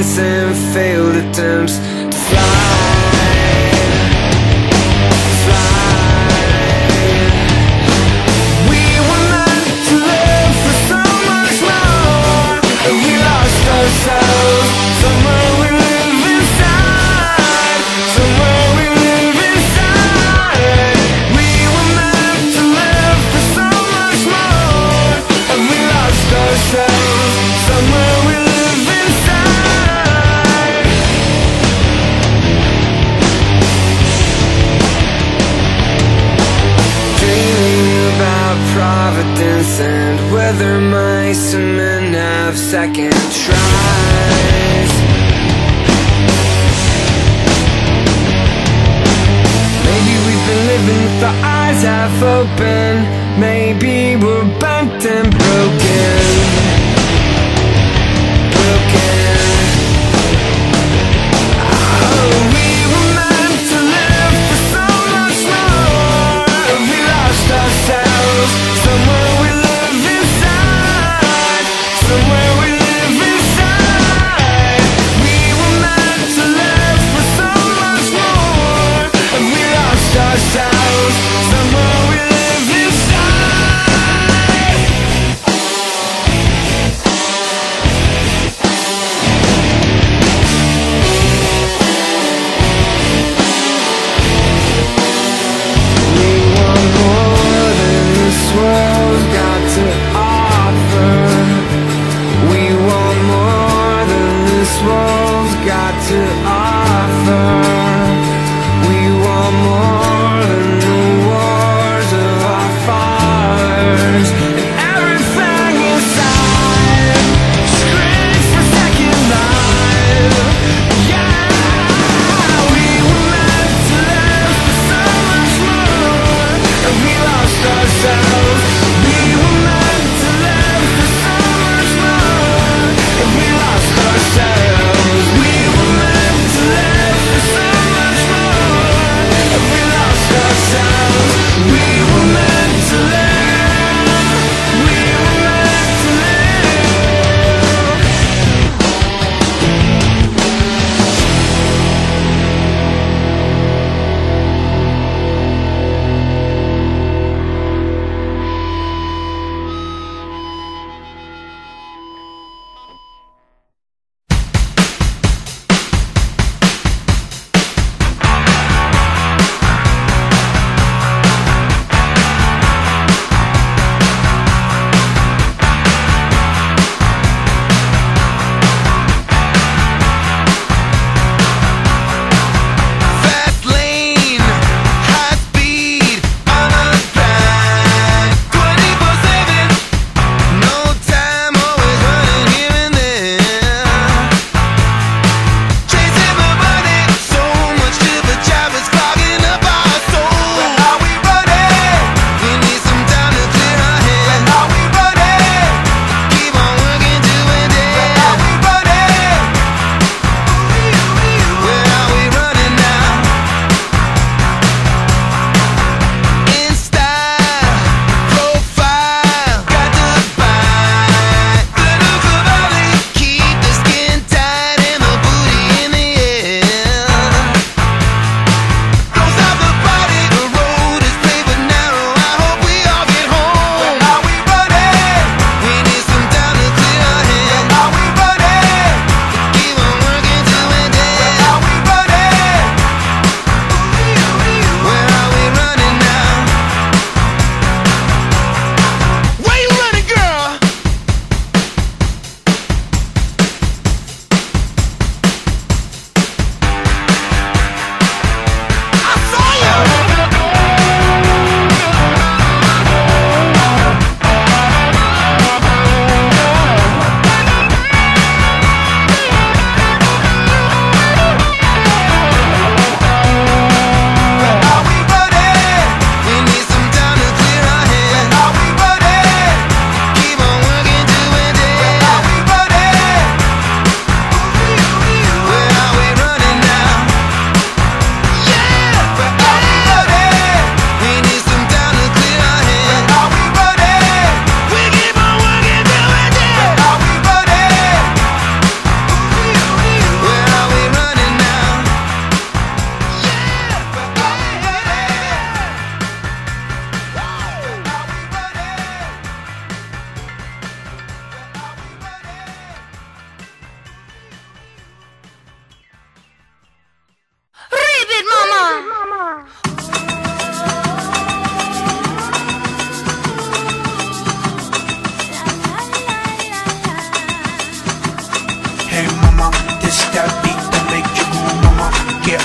distance and failed attempts to fly. We were meant to live for so much more, and we lost ourselves. Somewhere we live inside, somewhere we live inside. We were meant to live for so much more, and we lost ourselves. Somewhere we live inside. Dreaming about Providence and whether mice and men have second tries. Maybe we've been living with our eyes half open. Maybe we're bent and broken. Somewhere we live inside.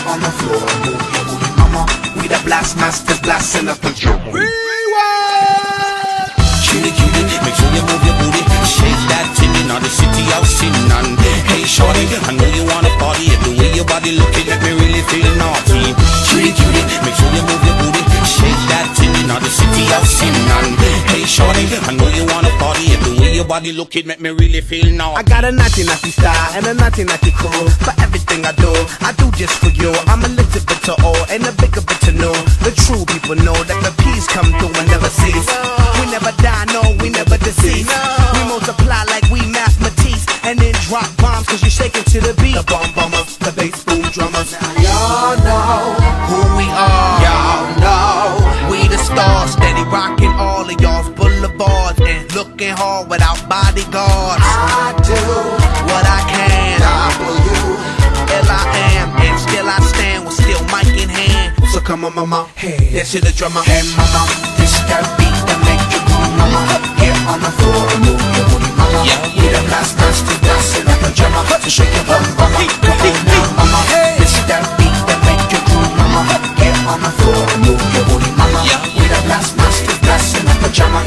on the floor, move your booty, mama. We the blast masters, blasting up the drum. Cutie, cutie, make sure you move your booty. Shake that titty, now the city I've seen none. Hey shorty, I know you wanna party. The way your body looking make me really feel naughty. Cutie, cutie, make sure you move your booty. Shake that titty, now the city I've seen none. Hey shorty, I know you wanna party. The way your body looking make me really feel naughty. I got a naughty style and a naughty cool. For everything I do just for you. I'm a little bit to all and a bigger bit to know. The true people know that the peace come through and never cease. We never die, no, we never deceive. We multiply like we mathematics and then drop bombs cause you shaking to the beat. The bomb bombers, the bass boom drummers. Y'all know who we are. Y'all know we the stars, steady rocking all of y'all's boulevards and looking hard without bodyguards. I do what I can. W-L-I-am, and still I stand with still mic in hand. So come on, mama, hey, dance to the drummer. Hey, mama, this that beat that make you move, mama. Get on the floor and move your booty, mama. Yeah, we the last dance to dance in a pajama. So shake your bum, mama. Come on now, mama. This that beat that make you move, mama. Get on the floor and move your booty, mama. Yeah, we the last dance to dance in a pajama.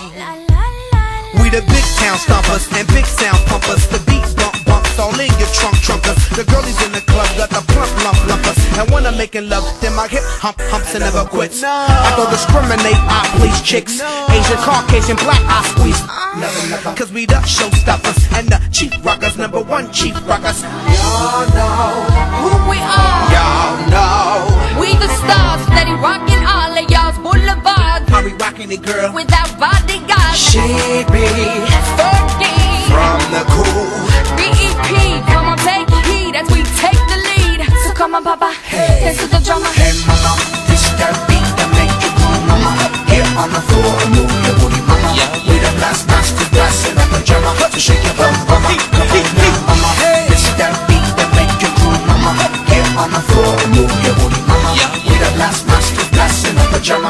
We the big town stompers and big sound pumpers. The beat bumps all in your trunkers. The girlies in the club got the lumpers. And when I'm making love, then my hip humps and never quits. I don't discriminate, I please chicks. Asian, Caucasian, black, I squeeze. Cause we the showstoppers and the chief rockers, #1 chief rockers. Y'all know who we are. Y'all know we the stars, steady rocking all of y'all's boulevards. how we rocking it, girl? Without bodyguards. She be Fergie from the cool. BEP, come on, take heed as we take the lead. So come on, papa, dance to the drummer. Hey mama, this that beat that make you move, mama. Get on the floor and move your booty, mama. We the last to dance in a pajama. So shake your bum, mama. Come on now, mama. This that beat that make you move, mama. Get on the floor and move your booty, mama. We the last to dance in a pajama.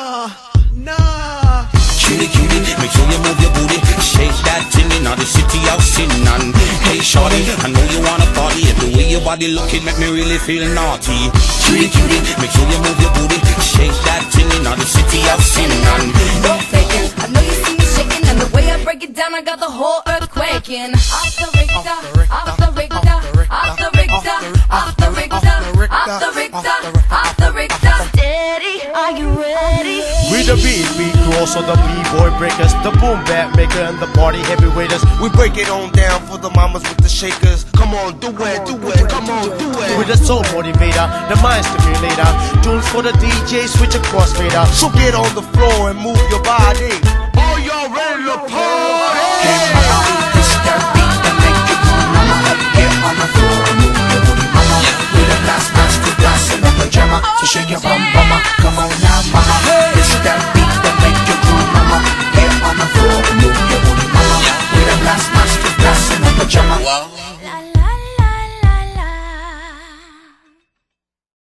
Cutie, cutie, make sure you move your booty. Shake that titty, now the city I've seen none. Hey shorty, I know you wanna party. The way your body looking make me really feel naughty. Cutie, cutie, make sure you move your booty. Shake that titty, now the city I've seen none. No faking, I know you see me shaking, and the way I break it down, I got the whole earth quaking. Off the Richter, off the Richter, off the Richter, off the Richter, off the Richter, off the Richter. Steady, are you ready? We the beat crew, also the b-boy breakers, the boom bap maker and the party heavyweighters. We break it on down for the mamas with the shakers. Come on, do it, come on, do it. With the soul motivator, the mind stimulator, tunes for the DJ, switch across fader. So get on the floor and move your body. Are y'all ready to party?